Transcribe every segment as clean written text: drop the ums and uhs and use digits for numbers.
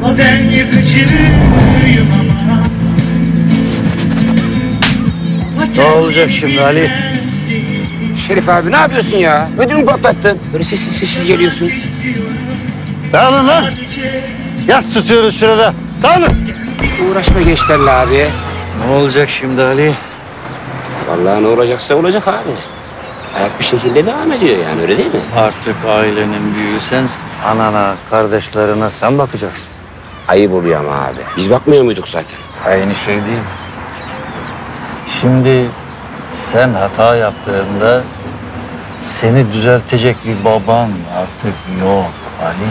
Ben yıkıcıyım ama. Ne olacak şimdi Ali? Şerif abi ne yapıyorsun ya? Ödümü patlattın. Böyle sessiz sessiz geliyorsun. Dağılın lan! Yas tutuyoruz şurada. Dağılın! Uğraşma gençlerle abi. Ne olacak şimdi Ali? Vallahi ne olacaksa olacak abi. Hayat bir şekilde devam ediyor yani, öyle değil mi? Artık ailenin büyüğü sensin. Anana, kardeşlerine sen bakacaksın. Ayıp oluyor ama abi. Biz bakmıyor muyduk zaten? Aynı şey değil. Şimdi sen hata yaptığında seni düzeltecek bir baban artık yok Ali.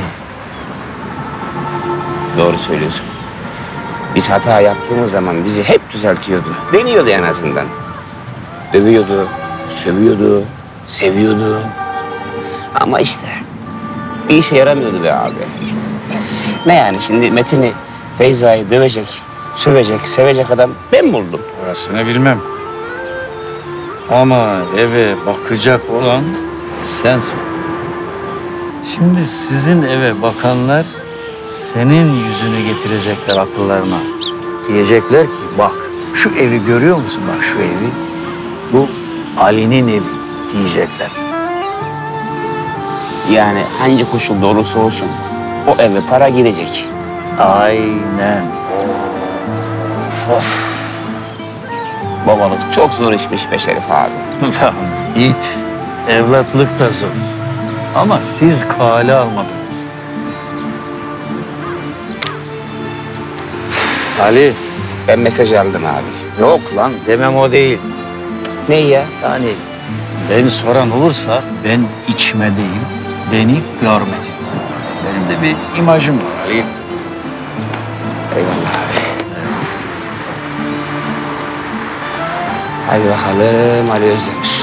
Doğru söylüyorsun. Biz hata yaptığımız zaman bizi hep düzeltiyordu. Deniyordu en azından. Dövüyordu, sövüyordu, seviyordu. Ama işte bir işe yaramıyordu be abi. Ne yani şimdi Metin'i, Feyza'yı dövecek, sövecek, sevecek adam ben buldum. Orasını bilmem. Ama eve bakacak olan sensin. Şimdi sizin eve bakanlar senin yüzünü getirecekler akıllarına. Diyecekler ki bak şu evi görüyor musun, bak şu evi. Bu Ali'nin evi diyecekler. Yani hangi koşulda olursa olsun o eve para girecek. Aynen. Of. Babalık çok zor işmiş be Şerif abi. Lan Yiğit, evlatlık da zor. Ama siz kale almadınız. Ali, Ben mesaj aldım abi. yok lan demem o değil. Ne ya? Yani beni soran olursa ben içmedeyim, beni görmedi. Benim de bir imajım var Ali. Eyvallah abi. Hadi bakalım Ali Özdemir.